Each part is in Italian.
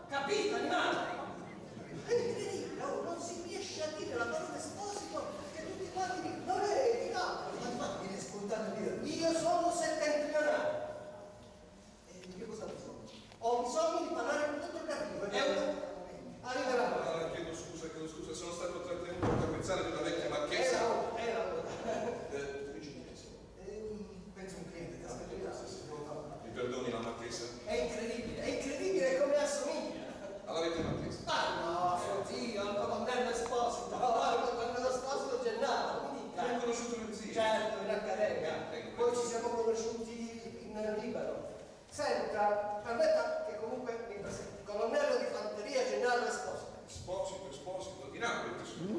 Capito, animale? È incredibile, oh, non si riesce a dire la parola esposito che tutti quanti dicono, non è di Napoli. Ma infatti viene spontaneo dire, io sono settentrionale. E di che cosa bisogno? Ho bisogno di parlare con tutto il capitolo. Arriverà. Chiedo scusa, sono stato trattenuto per pensare di una vecchia marchesa. Era ora. Penso un cliente che mi perdoni la marchesa? È incredibile come assomiglia. Alla vecchia marchesa? Ah no, suo zio, il colonnello Esposito. Quando lo Esposito Gennaro, mi dica. Hai conosciuto mio zio? Certo, in accademia. Poi ci siamo conosciuti in Libano. Senta, permetta che comunque mi presenti. Colonnello di fanteria Gennaro Esposito. Esposito, di Napoli.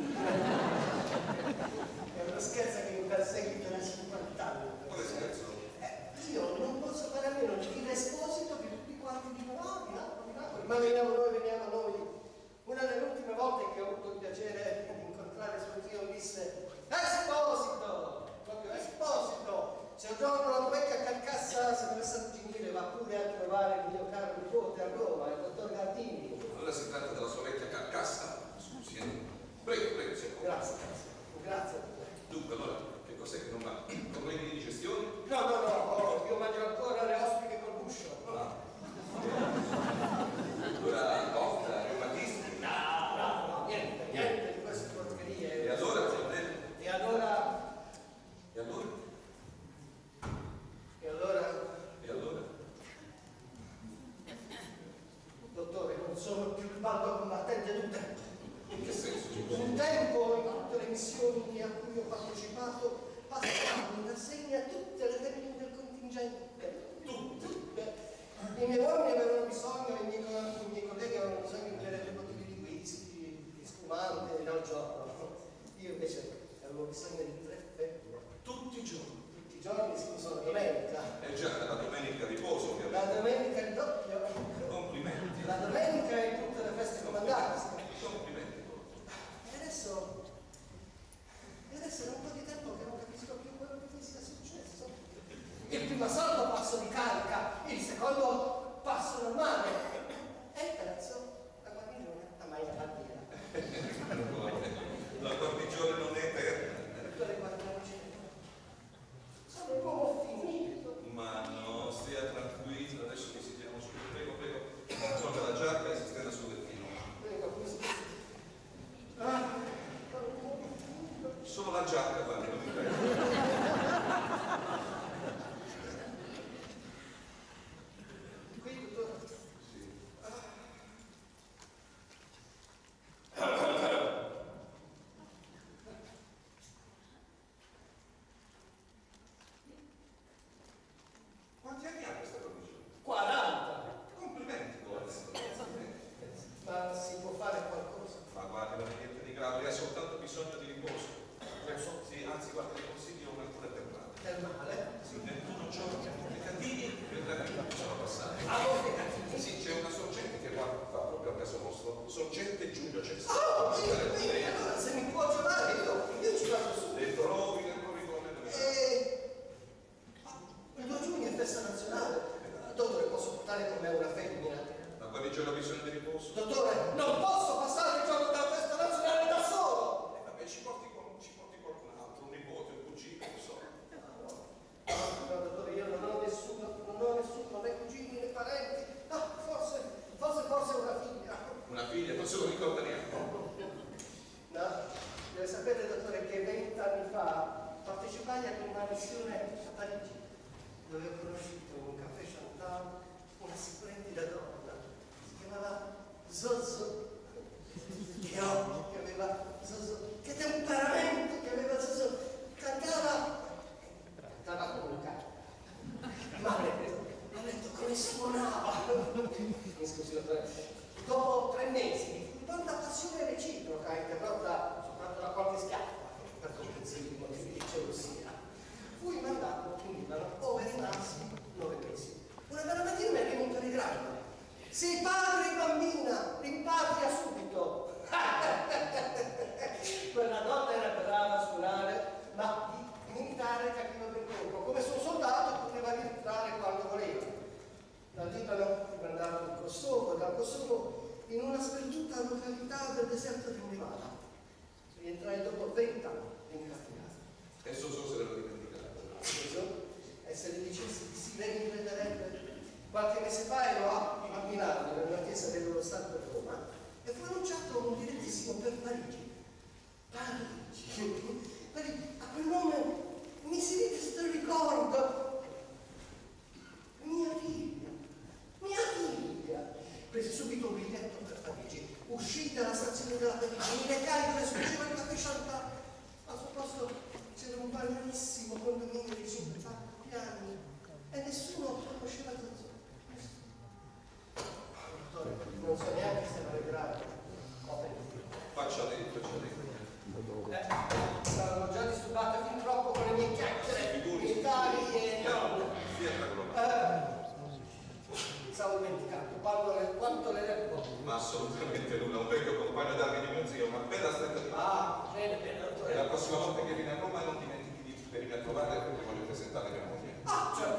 È una scherza che mi perseguita da 50 anni. Quale scherzo? Io non posso fare a meno di dire Esposito che tutti quanti dicono di Napoli. Ma veniamo noi. Una delle ultime volte che ho avuto il piacere di incontrare suo zio mi disse Esposito! Proprio Esposito! Se un giorno la tua vecchia carcassa si dovesse arrugginire va pure a trovare il mio caro nipote a Roma, il dottor Gardini. Allora si tratta della sua vecchia carcassa? Scusi, prego, sia qua. Grazie. Dunque, allora, che cos'è che non va? Problemi di digestione? No, io mangio ancora le ostriche col guscio. Allora, cotta, reumatismi? No, niente di queste porcherie. E allora, colonnello? E allora? Dottore, non sono più il baldo combattente di un tempo. In che senso? Un tempo, in tutte le missioni a cui ho partecipato, passavo in rassegna tutte le tecniche del contingente. Tutte. I miei uomini avevano bisogno, i miei colleghi avevano bisogno di bere due bottiglie di whisky, di spumante, al giorno. Io invece avevo bisogno di 3 fette. Tutti i giorni. Tutti i giorni, scusa, la domenica. Già, la domenica riposo, ovviamente. La domenica il doppio. Complimenti. La domenica e tutte le feste comandate. Complimenti. E adesso è un po' di tempo che non capisco più quello che mi sia successo. Il primo assalto passo di carica, il secondo passo normale e il terzo la guarnigione a mai la bandiera. La guarnigione non è eterna. Sono un uomo finito. Ma no, stia tranquillo, adesso mi sentiamo su. Prego. Tolga la giacca e si stenda sul lettino. Solo la giacca, guarda, non mi prego. Qui, dottore? Sì. Quanti anni ha questa condizione? 40. Complimenti, Ma si può fare qualcosa? Ma guarda, non è niente di grave, ha soltanto bisogno di riposo. Sì, anzi, guarda, le consiglio un'alcura termale. Termale? Sì, 21 giorni applicativi, vedrà che non sono passati. A volte cattivi? Sì, c'è una sorgente che va proprio al caso vostro. Sorgente Giulio Cesare. Allora se mi può chiamare io ci vado su. Le trovi nel corridoio dove il 2 giugno è festa nazionale. Dottore, posso portare con me una femmina? Ma quale giorno ha bisogno di riposo? Dottore, non posso passare il giorno della festa nazionale da solo! Vabbè, ci porti qualcun altro, un nipote, un cugino, non so. No, dottore, io non ho nessuno, né cugini né parenti. No, forse una figlia. Una figlia, non se lo ricorda neanche. No, deve sapere, dottore, che 20 anni fa partecipai ad una missione a Parigi, dove ho conosciuto in un caffè Chantal una splendida donna. Si chiamava Zozo. Che occhi che aveva Zozo, che temperamento che aveva Zozo. Cantava come un cane. Maledetto, come suonava. Mi scusi, dottore. Dopo 3 mesi di tanta passione reciproca, interrotta soltanto da qualche schiaffo, per comprensibili motivi di gelosia, fui mandato in Libano, dove rimasi 9 mesi. Una bella mattina mi è venuto di grande. Sì, padre, bambina, rimpatria subito. Quella donna era brava a suonare, ma di militare capiva ben poco. Come suo soldato poteva rientrare quando voleva. Dal Libano mi mandarono in Kosovo, dal Kosovo località del deserto del Nevada. Rientrai dopo 20 anni in carcere. E so se l'ero dimenticato. E se le dicessi di sì, lei mi crederebbe? Qualche mese fa ero a Milano, nella chiesa dello Stato di Roma, e fu annunciato un direttissimo per Parigi. Parigi. A quel nome mi si vede questo ricordo. Mia figlia. Presi subito un biglietto per Parigi. Uscì dalla stazione della Parigi, mi recai dove scorgeva il caffè Chantal. Al suo posto c'era un banalissimo condominio di 50 piani e nessuno conosceva Zazzo. Dottore, non so neanche se non è grave. Faccia dentro. Sono già disturbato fin troppo con le mie chiacchiere militari e stavo dimenticando quanto le devo. Ma assolutamente nulla, un vecchio compagno d'armi di mio zio, una bella stretta di mano. Bene, dottore. E la prossima volta che viene a Roma non dimentichi di venire a trovare perché voglio presentare mia moglie. Certo.